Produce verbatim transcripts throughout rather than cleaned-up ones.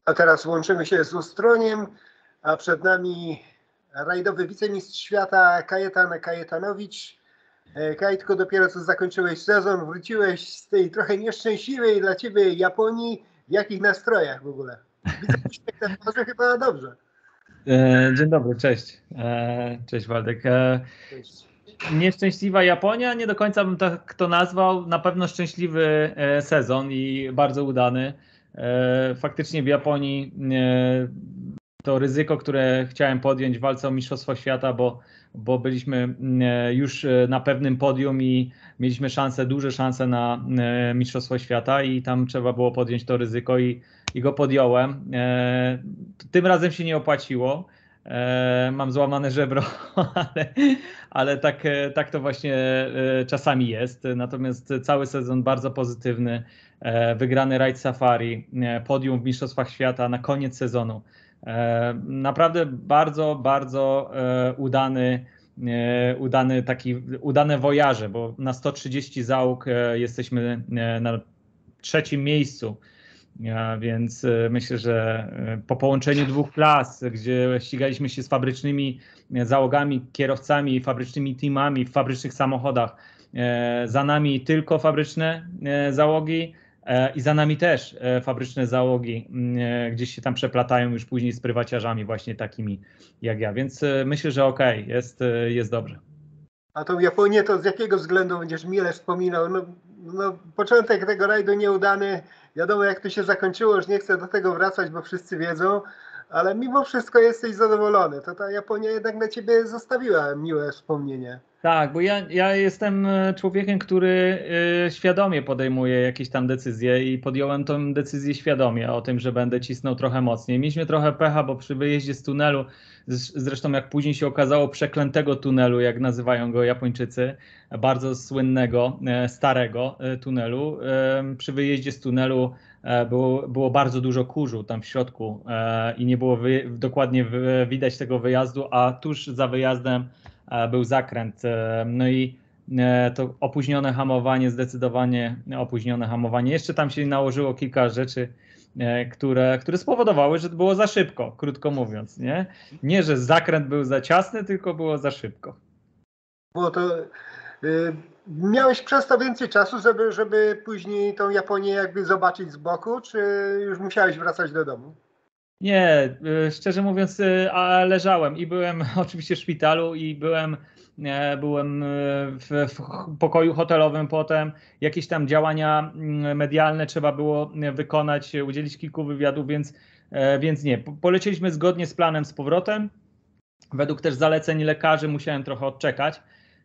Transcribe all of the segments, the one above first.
A teraz łączymy się z Ustroniem, a przed nami rajdowy wicemistrz świata Kajetan Kajetanowicz. Kajtko, dopiero co zakończyłeś sezon, wróciłeś z tej trochę nieszczęśliwej dla Ciebie Japonii. W jakich nastrojach w ogóle? Widzę uśmiech na twarzy, chyba dobrze. Dzień dobry, cześć. Cześć Waldek. Cześć. Nieszczęśliwa Japonia, nie do końca bym tak to nazwał. Na pewno szczęśliwy sezon i bardzo udany. Faktycznie w Japonii to ryzyko, które chciałem podjąć w walce o Mistrzostwo Świata, bo, bo byliśmy już na pewnym podium i mieliśmy szanse, duże szanse na Mistrzostwo Świata i tam trzeba było podjąć to ryzyko i, i go podjąłem. Tym razem się nie opłaciło. Mam złamane żebro, ale, ale tak, tak to właśnie czasami jest. Natomiast cały sezon bardzo pozytywny. Wygrany rajd Safari, podium w Mistrzostwach Świata na koniec sezonu. Naprawdę bardzo, bardzo udany, udany taki, udane wojaże, bo na sto trzydzieści załóg jesteśmy na trzecim miejscu. Więc myślę, że po połączeniu dwóch klas, gdzie ścigaliśmy się z fabrycznymi załogami, kierowcami, fabrycznymi teamami w fabrycznych samochodach, za nami tylko fabryczne załogi i za nami też fabryczne załogi, gdzieś się tam przeplatają już później z prywaciarzami właśnie takimi jak ja, więc myślę, że okej, okay, jest, jest dobrze. A tą Japonię to z jakiego względu będziesz mile wspominał? No, no, początek tego rajdu nieudany, wiadomo jak to się zakończyło, już nie chcę do tego wracać, bo wszyscy wiedzą, ale mimo wszystko jesteś zadowolony. To ta Japonia jednak na ciebie zostawiła miłe wspomnienie. Tak, bo ja, ja jestem człowiekiem, który świadomie podejmuje jakieś tam decyzje i podjąłem tę decyzję świadomie o tym, że będę cisnął trochę mocniej. Mieliśmy trochę pecha, bo przy wyjeździe z tunelu, zresztą jak później się okazało, przeklętego tunelu, jak nazywają go Japończycy, bardzo słynnego, starego tunelu, przy wyjeździe z tunelu było, było bardzo dużo kurzu tam w środku i nie było wy, dokładnie widać tego wyjazdu, a tuż za wyjazdem był zakręt, no i to opóźnione hamowanie, zdecydowanie opóźnione hamowanie. Jeszcze tam się nałożyło kilka rzeczy, które, które spowodowały, że to było za szybko, krótko mówiąc. Nie, nie że zakręt był za ciasny, tylko było za szybko. Było to, yy, miałeś przez to więcej czasu, żeby, żeby później tą Japonię jakby zobaczyć z boku, czy już musiałeś wracać do domu? Nie, szczerze mówiąc leżałem i byłem oczywiście w szpitalu i byłem, byłem w, w pokoju hotelowym potem. Jakieś tam działania medialne trzeba było wykonać, udzielić kilku wywiadów, więc, więc nie. Polecieliśmy zgodnie z planem z powrotem. Według też zaleceń lekarzy musiałem trochę odczekać,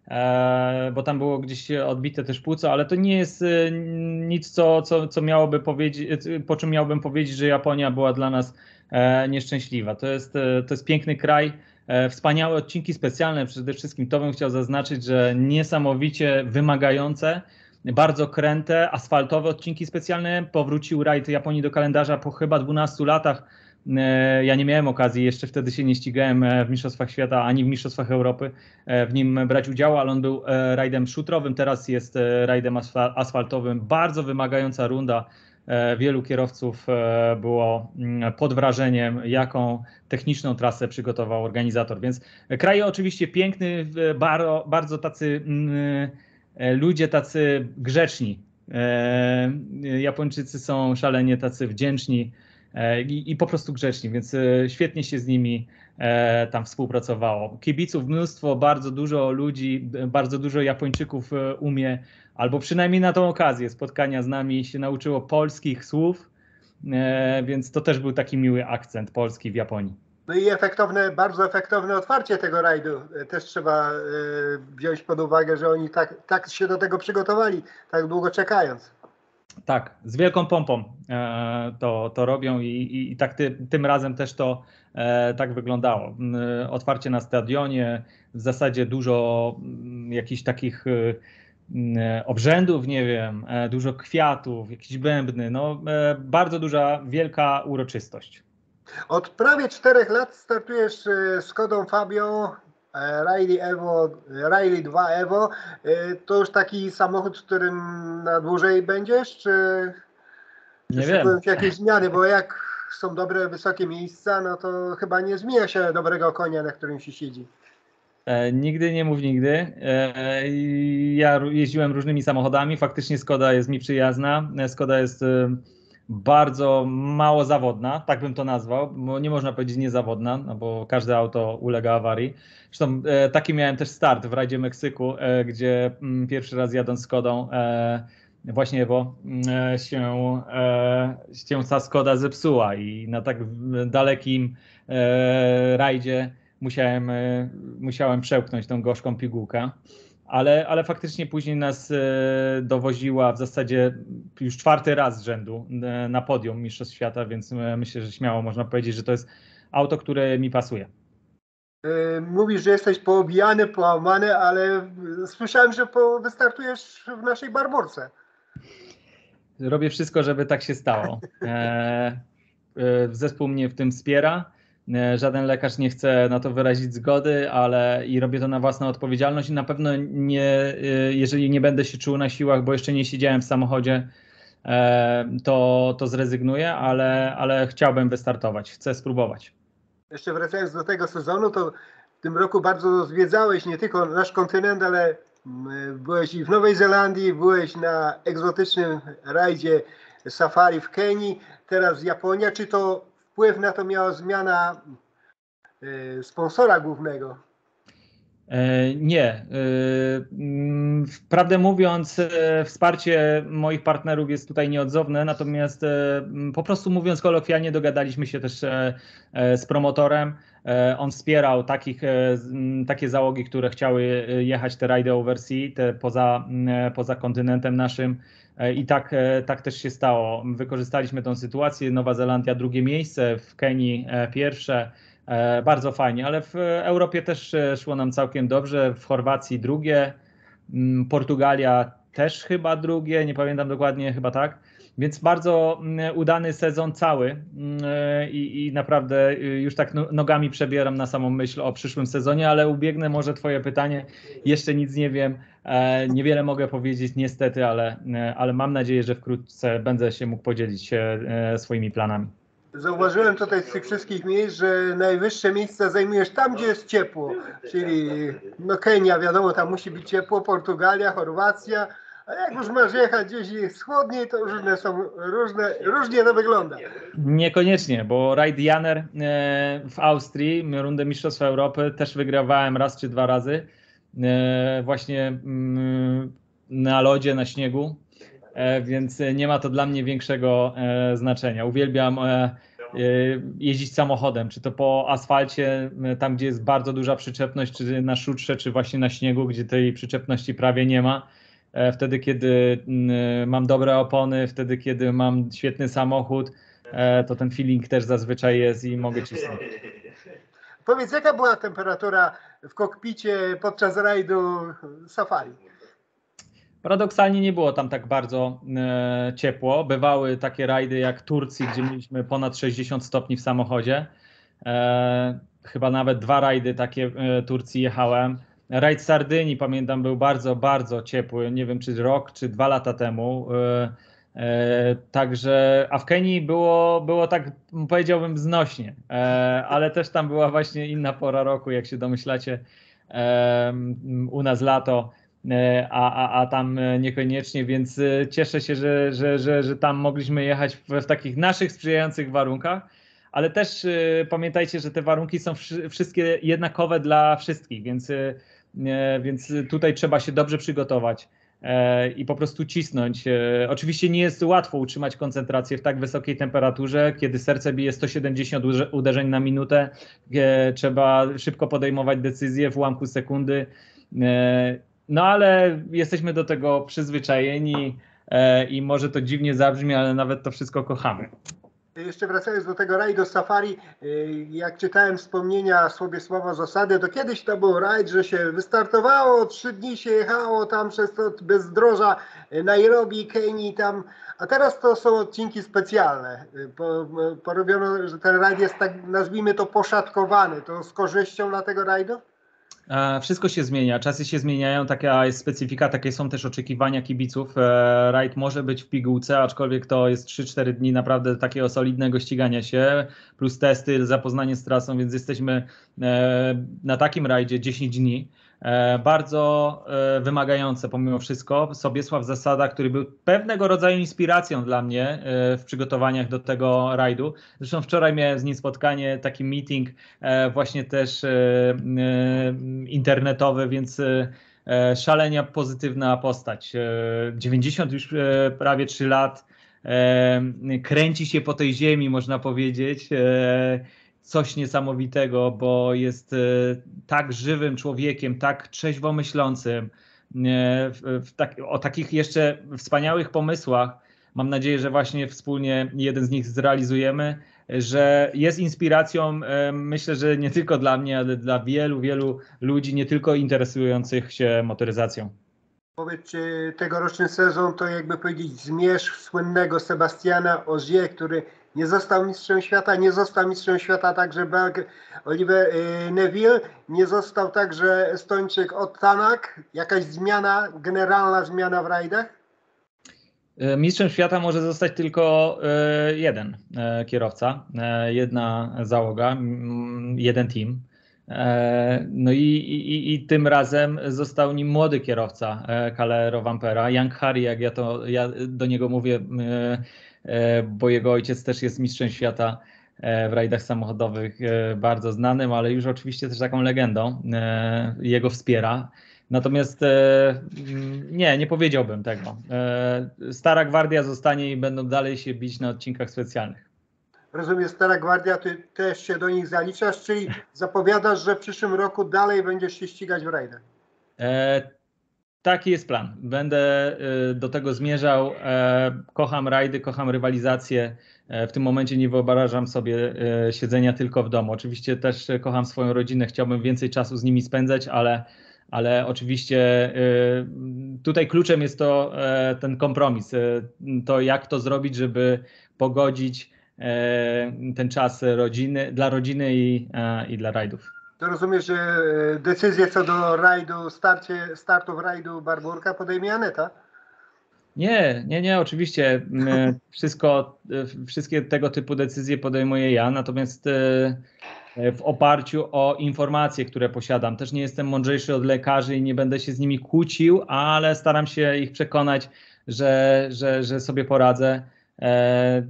bo tam było gdzieś odbite też płuco, ale to nie jest nic, co, co, co miałoby powiedzieć, po czym miałbym powiedzieć, że Japonia była dla nas nieszczęśliwa. To jest, to jest piękny kraj, wspaniałe odcinki specjalne przede wszystkim. To bym chciał zaznaczyć, że niesamowicie wymagające, bardzo kręte, asfaltowe odcinki specjalne. Powrócił rajd Japonii do kalendarza po chyba dwunastu latach. Ja nie miałem okazji, jeszcze wtedy się nie ścigałem w Mistrzostwach Świata ani w Mistrzostwach Europy w nim brać udziału, ale on był rajdem szutrowym, teraz jest rajdem asfaltowym. Bardzo wymagająca runda. Wielu kierowców było pod wrażeniem, jaką techniczną trasę przygotował organizator. Więc kraj oczywiście piękny, bardzo, bardzo tacy ludzie tacy grzeczni. Japończycy są szalenie tacy wdzięczni i, i po prostu grzeczni, więc świetnie się z nimi tam współpracowało. Kibiców mnóstwo, bardzo dużo ludzi, bardzo dużo Japończyków umie, albo przynajmniej na tą okazję spotkania z nami się nauczyło polskich słów, więc to też był taki miły akcent polski w Japonii. No i efektowne, bardzo efektowne otwarcie tego rajdu. Też trzeba wziąć pod uwagę, że oni tak, tak się do tego przygotowali, tak długo czekając. Tak, z wielką pompą e, to, to robią i, i, i tak ty, tym razem też to e, tak wyglądało. E, otwarcie na stadionie, w zasadzie dużo m, jakichś takich e, obrzędów, nie wiem, e, dużo kwiatów, jakieś bębny, no e, bardzo duża, wielka uroczystość. Od prawie czterech lat startujesz z Kodą Fabio, Rally Evo, Rally dwa Evo. To już taki samochód, w którym na dłużej będziesz, czy, czy nie wiem. jakieś zmiany, bo jak są dobre, wysokie miejsca, no to chyba nie zmienia się dobrego konia, na którym się siedzi. E, nigdy nie mów nigdy. E, ja jeździłem różnymi samochodami, faktycznie Skoda jest mi przyjazna. Skoda jest e, bardzo mało zawodna, tak bym to nazwał, bo nie można powiedzieć niezawodna, no bo każde auto ulega awarii. Zresztą e, taki miałem też start w rajdzie Meksyku, e, gdzie m, pierwszy raz jadąc Skodą e, właśnie bo e, się, e, się ta Skoda zepsuła i na tak dalekim e, rajdzie musiałem, e, musiałem przełknąć tą gorzką pigułkę. Ale, ale faktycznie później nas e, dowoziła w zasadzie już czwarty raz z rzędu e, na podium Mistrzostw Świata, więc e, myślę, że śmiało można powiedzieć, że to jest auto, które mi pasuje. Yy, Mówisz, że jesteś poobijany, połamany, ale słyszałem, że po, wystartujesz w naszej Barborce. Robię wszystko, żeby tak się stało. E, e, zespół mnie w tym wspiera. E, żaden lekarz nie chce na to wyrazić zgody, ale i robię to na własną odpowiedzialność i na pewno nie, e, jeżeli nie będę się czuł na siłach, bo jeszcze nie siedziałem w samochodzie, e, to, to zrezygnuję, ale, ale chciałbym wystartować, chcę spróbować. Jeszcze wracając do tego sezonu, to w tym roku bardzo zwiedzałeś nie tylko nasz kontynent, ale byłeś i w Nowej Zelandii, byłeś na egzotycznym rajdzie safari w Kenii, teraz Japonia. Czy to wpływ na to miała zmiana y, sponsora głównego? Nie. Prawdę mówiąc, wsparcie moich partnerów jest tutaj nieodzowne, natomiast po prostu mówiąc kolokwialnie, dogadaliśmy się też z promotorem. On wspierał takich, takie załogi, które chciały jechać te rajdy overseas, te poza, poza kontynentem naszym. I tak, tak też się stało. Wykorzystaliśmy tę sytuację. Nowa Zelandia drugie miejsce, w Kenii pierwsze. Bardzo fajnie, ale w Europie też szło nam całkiem dobrze, w Chorwacji drugie, Portugalia też chyba drugie, nie pamiętam dokładnie, chyba tak, więc bardzo udany sezon cały i, i naprawdę już tak nogami przebieram na samą myśl o przyszłym sezonie, ale ubiegnę może twoje pytanie, jeszcze nic nie wiem, niewiele mogę powiedzieć niestety, ale, ale mam nadzieję, że wkrótce będę się mógł podzielić się swoimi planami. Zauważyłem tutaj z tych wszystkich miejsc, że najwyższe miejsca zajmujesz tam, gdzie jest ciepło, czyli no Kenia, wiadomo, tam musi być ciepło, Portugalia, Chorwacja, a jak już masz jechać gdzieś wschodniej, to różne są, różne, różnie to wygląda. Niekoniecznie, bo Raid Janer w Austrii, rundę Mistrzostw Europy, też wygrywałem raz czy dwa razy, właśnie na lodzie, na śniegu, więc nie ma to dla mnie większego znaczenia. Uwielbiam jeździć samochodem, czy to po asfalcie, tam gdzie jest bardzo duża przyczepność, czy na szutrze, czy właśnie na śniegu, gdzie tej przyczepności prawie nie ma. Wtedy, kiedy mam dobre opony, wtedy, kiedy mam świetny samochód, to ten feeling też zazwyczaj jest i mogę cisnąć. Powiedz, jaka była temperatura w kokpicie podczas rajdu safari? Paradoksalnie nie było tam tak bardzo e, ciepło. Bywały takie rajdy jak Turcji, gdzie mieliśmy ponad sześćdziesiąt stopni w samochodzie. E, chyba nawet dwa rajdy takie e, Turcji jechałem. Rajd Sardynii, pamiętam, był bardzo, bardzo ciepły. Nie wiem, czy rok, czy dwa lata temu. E, e, także, a w Kenii było, było tak, powiedziałbym, znośnie. E, ale też tam była właśnie inna pora roku, jak się domyślacie. E, u nas lato. A, a, a tam niekoniecznie, więc cieszę się, że, że, że, że tam mogliśmy jechać w, w takich naszych sprzyjających warunkach, ale też y, pamiętajcie, że te warunki są wszy, wszystkie jednakowe dla wszystkich, więc, y, więc tutaj trzeba się dobrze przygotować y, i po prostu cisnąć. Y, oczywiście nie jest łatwo utrzymać koncentrację w tak wysokiej temperaturze, kiedy serce bije sto siedemdziesiąt uderzeń na minutę, y, trzeba szybko podejmować decyzje w ułamku sekundy. Y, No ale jesteśmy do tego przyzwyczajeni e, i może to dziwnie zabrzmi, ale nawet to wszystko kochamy. Jeszcze wracając do tego rajdu safari, jak czytałem wspomnienia sobie słowa zasady, to kiedyś to był rajd, że się wystartowało, trzy dni się jechało tam przez to bezdroża Nairobi, Kenii tam, a teraz to są odcinki specjalne. Porobiono, że ten rajd jest tak, nazwijmy to, poszatkowany. To z korzyścią dla tego rajdu? Wszystko się zmienia, czasy się zmieniają, taka jest specyfika, takie są też oczekiwania kibiców. Rajd może być w pigułce, aczkolwiek to jest trzy cztery dni naprawdę takiego solidnego ścigania się, plus testy, zapoznanie z trasą, więc jesteśmy na takim rajdzie dziesięć dni. Bardzo wymagające pomimo wszystko. Sobiesław Zasada, który był pewnego rodzaju inspiracją dla mnie w przygotowaniach do tego rajdu. Zresztą wczoraj miałem z nim spotkanie, taki meeting właśnie też internetowy, więc szalenia pozytywna postać. dziewięćdziesiąt już prawie trzy lat, kręci się po tej ziemi, można powiedzieć. Coś niesamowitego, bo jest tak żywym człowiekiem, tak trzeźwo myślącym, w, w tak, o takich jeszcze wspaniałych pomysłach. Mam nadzieję, że właśnie wspólnie jeden z nich zrealizujemy, że jest inspiracją, myślę, że nie tylko dla mnie, ale dla wielu, wielu ludzi, nie tylko interesujących się motoryzacją. Powiedz, czy tegoroczny sezon to jakby powiedzieć zmierzch słynnego Sebastiana Ogier, który nie został mistrzem świata, nie został mistrzem świata także Belg Oliver Neville, nie został także Estończyk Ott Tanak. Jakaś zmiana, generalna zmiana w rajdach? Mistrzem świata może zostać tylko jeden kierowca, jedna załoga, jeden team. No i, i, i tym razem został nim młody kierowca Kalle Rovanpera, Young Harry, jak ja to ja do niego mówię, bo jego ojciec też jest mistrzem świata w rajdach samochodowych, bardzo znanym, ale już oczywiście też taką legendą, jego wspiera. Natomiast nie, nie powiedziałbym tego. Stara gwardia zostanie i będą dalej się bić na odcinkach specjalnych. Rozumiem, Stara Gwardia, ty też się do nich zaliczasz, czyli zapowiadasz, że w przyszłym roku dalej będziesz się ścigać w rajdach? E, taki jest plan. Będę do tego zmierzał. E, kocham rajdy, kocham rywalizację. E, w tym momencie nie wyobrażam sobie e, siedzenia tylko w domu. Oczywiście też kocham swoją rodzinę, chciałbym więcej czasu z nimi spędzać, ale Ale oczywiście tutaj kluczem jest to ten kompromis, to jak to zrobić, żeby pogodzić ten czas rodziny, dla rodziny i, i dla rajdów. To rozumiesz, że decyzję co do rajdu, starcie, startów rajdu Barburka podejmie Aneta? Nie, nie, nie, oczywiście wszystko, wszystkie tego typu decyzje podejmuję ja, natomiast w oparciu o informacje, które posiadam. Też nie jestem mądrzejszy od lekarzy i nie będę się z nimi kłócił, ale staram się ich przekonać, że, że, że sobie poradzę. E, e,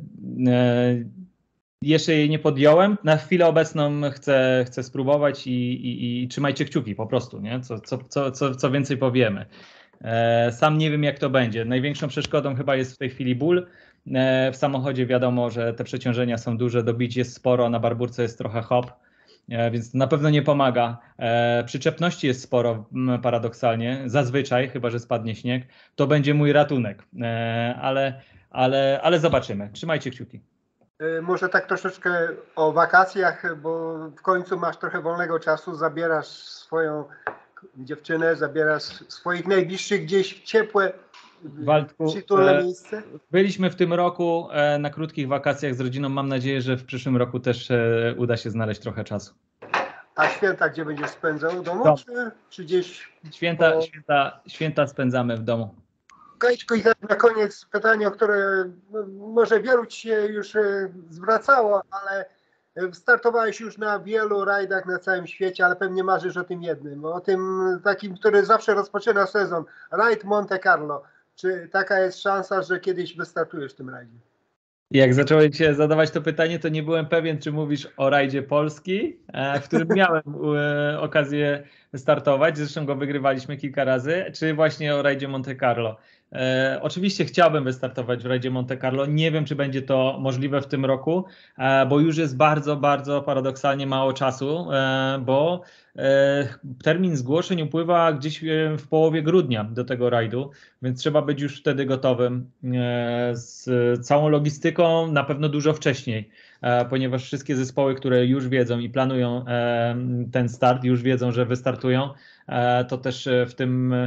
jeszcze jej nie podjąłem. Na chwilę obecną chcę, chcę spróbować i, i, i trzymajcie kciuki po prostu, nie? Co, co, co, co, co więcej powiemy. E, sam nie wiem, jak to będzie. Największą przeszkodą chyba jest w tej chwili ból. W samochodzie wiadomo, że te przeciążenia są duże, dobić jest sporo, na Barburce jest trochę hop, więc to na pewno nie pomaga. Przyczepności jest sporo paradoksalnie, zazwyczaj, chyba że spadnie śnieg, to będzie mój ratunek, ale, ale, ale zobaczymy. Trzymajcie kciuki. Może tak troszeczkę o wakacjach, bo w końcu masz trochę wolnego czasu, zabierasz swoją dziewczynę, zabierasz swoich najbliższych gdzieś w ciepłe, Waldku, przytulne miejsce? Byliśmy w tym roku na krótkich wakacjach z rodziną. Mam nadzieję, że w przyszłym roku też uda się znaleźć trochę czasu. A święta gdzie będziesz spędzał? W domu Dom. czy, czy gdzieś? Święta, po... święta, święta spędzamy w domu. Kajczko, i na koniec pytanie, o które może wielu ci się już zwracało, ale startowałeś już na wielu rajdach na całym świecie, ale pewnie marzysz o tym jednym, o tym takim, który zawsze rozpoczyna sezon, rajd Monte Carlo. Czy taka jest szansa, że kiedyś wystartujesz w tym rajdzie? Jak zacząłem Cię zadawać to pytanie, to nie byłem pewien, czy mówisz o rajdzie Polski, w którym miałem okazję startować, zresztą go wygrywaliśmy kilka razy, czy właśnie o rajdzie Monte Carlo. E, oczywiście chciałbym wystartować w rajdzie Monte Carlo, nie wiem, czy będzie to możliwe w tym roku, e, bo już jest bardzo, bardzo paradoksalnie mało czasu, e, bo e, termin zgłoszeń upływa gdzieś w połowie grudnia do tego rajdu, więc trzeba być już wtedy gotowym e, z całą logistyką, na pewno dużo wcześniej, e, ponieważ wszystkie zespoły, które już wiedzą i planują e, ten start, już wiedzą, że wystartują, e, to też w tym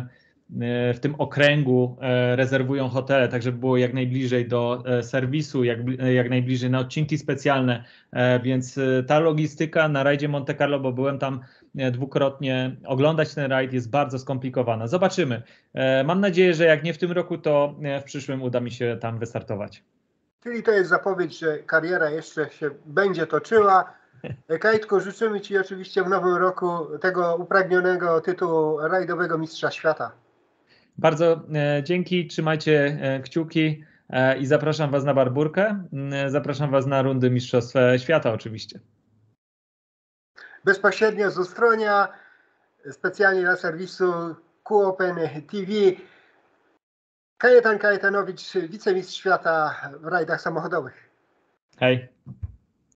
w tym okręgu rezerwują hotele, tak żeby było jak najbliżej do serwisu, jak, jak najbliżej na odcinki specjalne, więc ta logistyka na rajdzie Monte Carlo, bo byłem tam dwukrotnie, oglądać ten rajd jest bardzo skomplikowana. Zobaczymy. Mam nadzieję, że jak nie w tym roku, to w przyszłym uda mi się tam wystartować. Czyli to jest zapowiedź, że kariera jeszcze się będzie toczyła. Kajtku, życzymy Ci oczywiście w nowym roku tego upragnionego tytułu rajdowego mistrza świata. Bardzo dzięki, trzymajcie kciuki i zapraszam Was na Barburkę. Zapraszam Was na rundy Mistrzostw Świata oczywiście. Bezpośrednio z Ustronia, specjalnie dla serwisu Q Open T V, Kajetan Kajetanowicz, wicemistrz świata w rajdach samochodowych. Hej.